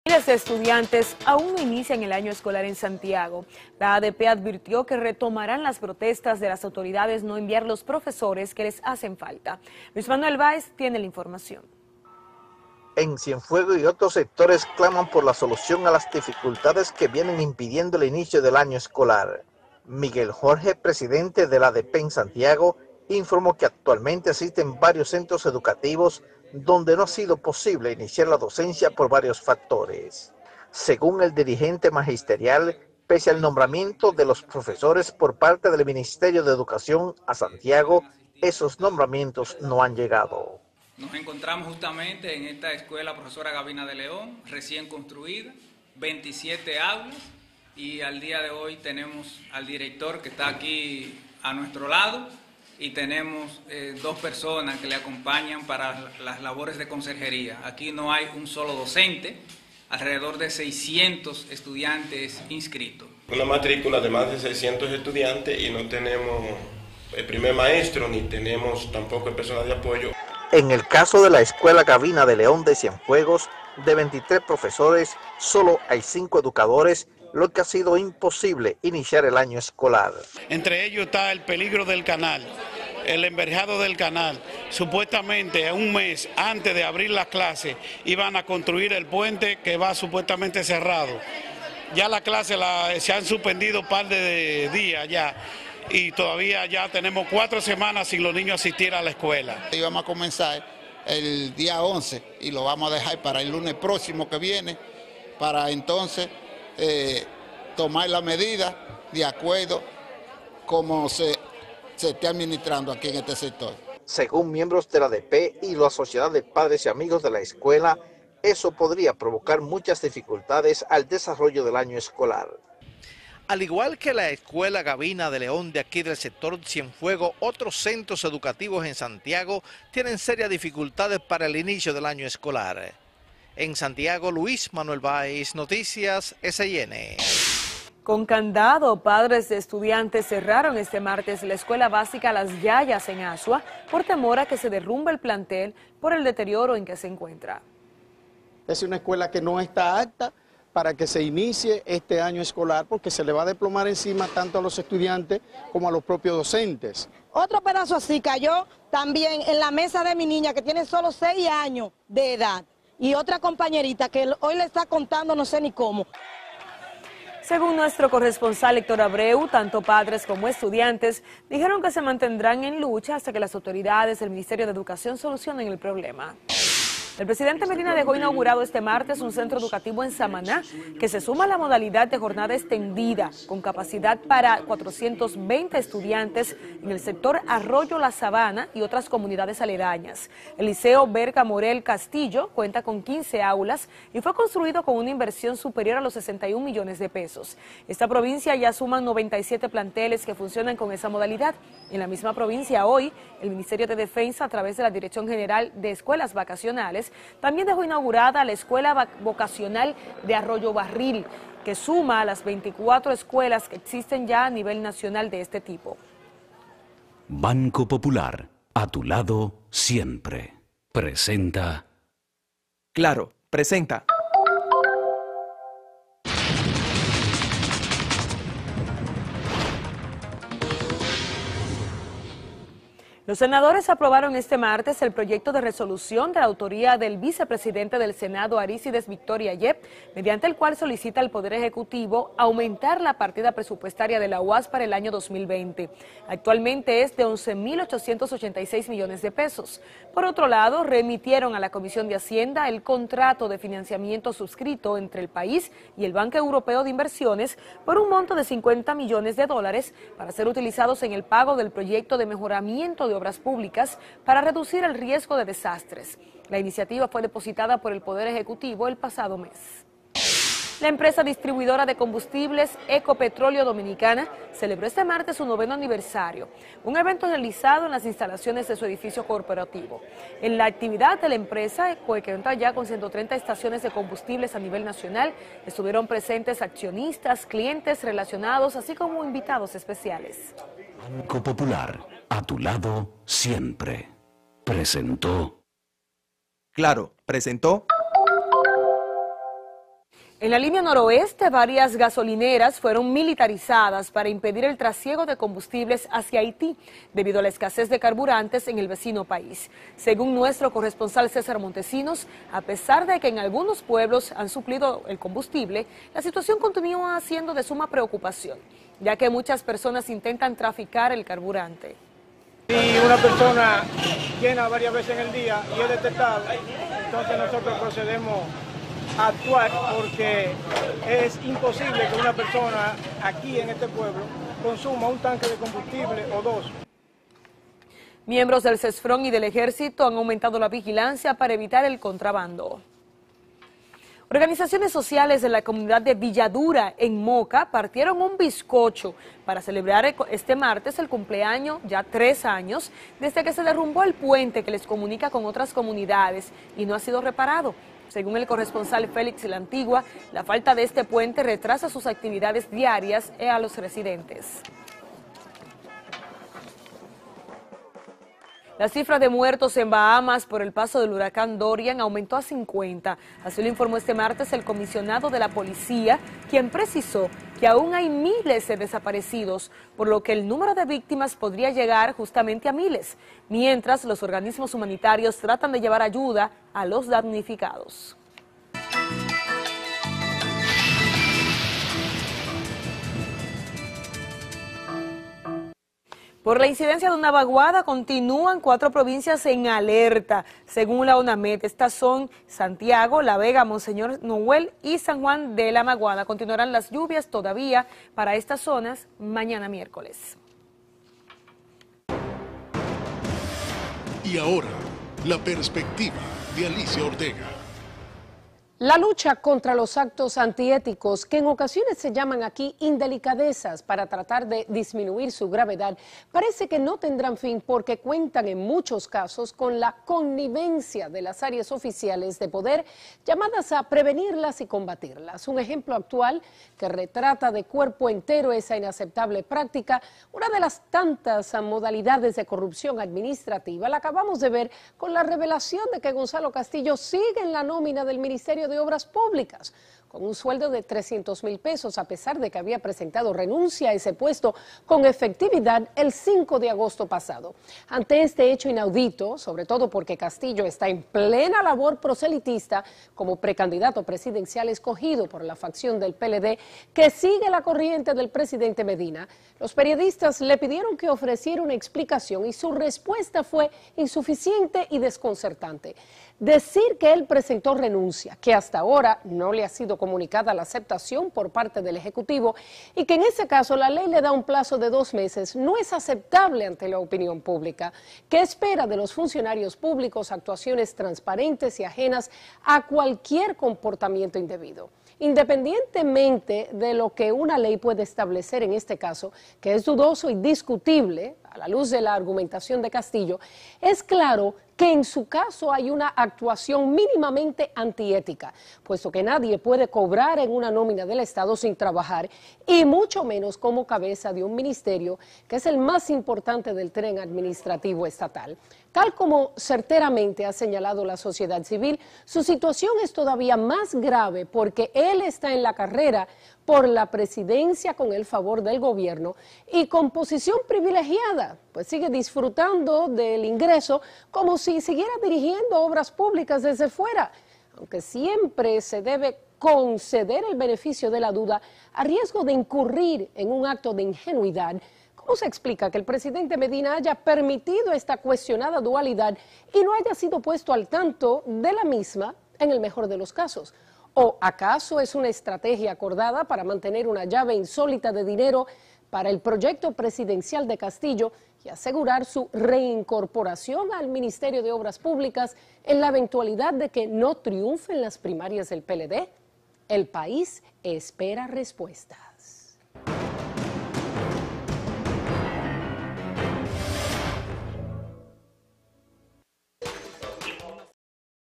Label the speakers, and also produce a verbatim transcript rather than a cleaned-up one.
Speaker 1: Miles de estudiantes aún no inician el año escolar en Santiago. La A D P advirtió que retomarán las protestas de las autoridades no enviar los profesores que les hacen falta. Luis Manuel Báez tiene la información.
Speaker 2: En Cienfuegos y otros sectores claman por la solución a las dificultades que vienen impidiendo el inicio del año escolar. Miguel Jorge, presidente de la A D P en Santiago, informó que actualmente existen varios centros educativos donde no ha sido posible iniciar la docencia por varios factores. Según el dirigente magisterial, pese al nombramiento de los profesores por parte del Ministerio de Educación a Santiago, esos nombramientos no han llegado.
Speaker 3: Nos encontramos justamente en esta escuela profesora Gavina de León, recién construida, veintisiete aulas, y al día de hoy tenemos al director que está aquí a nuestro lado, y tenemos eh, dos personas que le acompañan para las labores de conserjería. Aquí no hay un solo docente, alrededor de seiscientos estudiantes inscritos.
Speaker 4: Una matrícula de más de seiscientos estudiantes y no tenemos el primer maestro ni tenemos tampoco el personal de apoyo.
Speaker 2: En el caso de la escuela Gavina de León de Cienfuegos, de veintitrés profesores, solo hay cinco educadores, lo que ha sido imposible iniciar el año escolar.
Speaker 5: Entre ellos está el peligro del canal, el enverjado del canal. Supuestamente un mes antes de abrir las clases iban a construir el puente que va supuestamente cerrado. Ya la clase la, se han suspendido un par de días ya y todavía ya tenemos cuatro semanas sin los niños asistir a la escuela.
Speaker 6: Íbamos a comenzar el día once y lo vamos a dejar para el lunes próximo que viene, para entonces eh, tomar la medida de acuerdo como se, se esté administrando aquí en este sector.
Speaker 2: Según miembros de la A D P y la Sociedad de Padres y Amigos de la Escuela, eso podría provocar muchas dificultades al desarrollo del año escolar.
Speaker 7: Al igual que la escuela Gavina de León de aquí del sector Cienfuegos, otros centros educativos en Santiago tienen serias dificultades para el inicio del año escolar. En Santiago, Luis Manuel Báez, Noticias S I N.
Speaker 1: Con candado, padres de estudiantes cerraron este martes la escuela básica Las Yayas en Asua por temor a que se derrumbe el plantel por el deterioro en que se encuentra.
Speaker 8: Es una escuela que no está apta para que se inicie este año escolar porque se le va a desplomar encima tanto a los estudiantes como a los propios docentes.
Speaker 9: Otro pedazo así cayó también en la mesa de mi niña que tiene solo seis años de edad y otra compañerita que hoy le está contando no sé ni cómo.
Speaker 1: Según nuestro corresponsal Héctor Abreu, tanto padres como estudiantes dijeron que se mantendrán en lucha hasta que las autoridades del Ministerio de Educación solucionen el problema. El presidente Medina dejó inaugurado este martes un centro educativo en Samaná que se suma a la modalidad de jornada extendida con capacidad para cuatrocientos veinte estudiantes en el sector Arroyo La Sabana y otras comunidades aledañas. El Liceo Berga Morel Castillo cuenta con quince aulas y fue construido con una inversión superior a los sesenta y un millones de pesos. Esta provincia ya suman noventa y siete planteles que funcionan con esa modalidad. En la misma provincia hoy, el Ministerio de Defensa, a través de la Dirección General de Escuelas Vacacionales, también dejó inaugurada la Escuela Vocacional de Arroyo Barril, que suma a las veinticuatro escuelas que existen ya a nivel nacional de este tipo.
Speaker 10: Banco Popular, a tu lado siempre. Presenta.
Speaker 11: Claro, presenta.
Speaker 1: Los senadores aprobaron este martes el proyecto de resolución de la autoría del vicepresidente del Senado, Arícides Victoria Yep, mediante el cual solicita al Poder Ejecutivo aumentar la partida presupuestaria de la U A S para el año dos mil veinte. Actualmente es de once mil ochocientos ochenta y seis millones de pesos. Por otro lado, remitieron a la Comisión de Hacienda el contrato de financiamiento suscrito entre el país y el Banco Europeo de Inversiones por un monto de cincuenta millones de dólares para ser utilizados en el pago del proyecto de mejoramiento de obras públicas para reducir el riesgo de desastres. La iniciativa fue depositada por el Poder Ejecutivo el pasado mes. La empresa distribuidora de combustibles Ecopetróleo Dominicana celebró este martes su noveno aniversario, un evento realizado en las instalaciones de su edificio corporativo. En la actividad de la empresa, que cuenta ya con ciento treinta estaciones de combustibles a nivel nacional, estuvieron presentes accionistas, clientes relacionados, así como invitados especiales.
Speaker 10: Banco Popular, a tu lado siempre. Presentó.
Speaker 11: Claro, presentó.
Speaker 1: En la línea noroeste, varias gasolineras fueron militarizadas para impedir el trasiego de combustibles hacia Haití, debido a la escasez de carburantes en el vecino país. Según nuestro corresponsal César Montesinos, a pesar de que en algunos pueblos han suplido el combustible, la situación continúa siendo de suma preocupación, ya que muchas personas intentan traficar el carburante.
Speaker 12: Si una persona llena varias veces en el día y es detectable, entonces nosotros procedemos a actuar, porque es imposible que una persona aquí en este pueblo consuma un tanque de combustible o dos.
Speaker 1: Miembros del CESFRON y del Ejército han aumentado la vigilancia para evitar el contrabando. Organizaciones sociales de la comunidad de Villadura, en Moca, partieron un bizcocho para celebrar este martes el cumpleaños, ya tres años, desde que se derrumbó el puente que les comunica con otras comunidades y no ha sido reparado. Según el corresponsal Félix La Antigua, la falta de este puente retrasa sus actividades diarias a los residentes. La cifra de muertos en Bahamas por el paso del huracán Dorian aumentó a cincuenta. Así lo informó este martes el comisionado de la policía, quien precisó que aún hay miles de desaparecidos, por lo que el número de víctimas podría llegar justamente a miles, mientras los organismos humanitarios tratan de llevar ayuda a los damnificados. Por la incidencia de una vaguada, continúan cuatro provincias en alerta, según la ONAMED. Estas son Santiago, La Vega, Monseñor Noel y San Juan de la Maguana. Continuarán las lluvias todavía para estas zonas mañana miércoles.
Speaker 13: Y ahora, la perspectiva de Alicia Ortega.
Speaker 14: La lucha contra los actos antiéticos, que en ocasiones se llaman aquí indelicadezas para tratar de disminuir su gravedad, parece que no tendrán fin porque cuentan en muchos casos con la connivencia de las áreas oficiales de poder llamadas a prevenirlas y combatirlas. Un ejemplo actual que retrata de cuerpo entero esa inaceptable práctica, una de las tantas modalidades de corrupción administrativa, la acabamos de ver con la revelación de que Gonzalo Castillo sigue en la nómina del Ministerio de Obras Públicas, con un sueldo de trescientos mil pesos, a pesar de que había presentado renuncia a ese puesto con efectividad el cinco de agosto pasado. Ante este hecho inaudito, sobre todo porque Castillo está en plena labor proselitista como precandidato presidencial escogido por la facción del P L D, que sigue la corriente del presidente Medina, los periodistas le pidieron que ofreciera una explicación y su respuesta fue insuficiente y desconcertante. Decir que él presentó renuncia, que hasta ahora no le ha sido comunicada la aceptación por parte del Ejecutivo y que en ese caso la ley le da un plazo de dos meses, no es aceptable ante la opinión pública, que espera de los funcionarios públicos actuaciones transparentes y ajenas a cualquier comportamiento indebido. Independientemente de lo que una ley puede establecer en este caso, que es dudoso y discutible a la luz de la argumentación de Castillo, es claro que en su caso hay una actuación mínimamente antiética, puesto que nadie puede cobrar en una nómina del Estado sin trabajar, y mucho menos como cabeza de un ministerio que es el más importante del tren administrativo estatal. Tal como certeramente ha señalado la sociedad civil, su situación es todavía más grave porque él está en la carrera por la presidencia con el favor del gobierno y con posición privilegiada, pues sigue disfrutando del ingreso como si siguiera dirigiendo obras públicas desde fuera, aunque siempre se debe conceder el beneficio de la duda a riesgo de incurrir en un acto de ingenuidad. ¿Cómo se explica que el presidente Medina haya permitido esta cuestionada dualidad y no haya sido puesto al tanto de la misma en el mejor de los casos? ¿O acaso es una estrategia acordada para mantener una llave insólita de dinero para el proyecto presidencial de Castillo y asegurar su reincorporación al Ministerio de Obras Públicas en la eventualidad de que no triunfen las primarias del P L D? El país espera respuestas.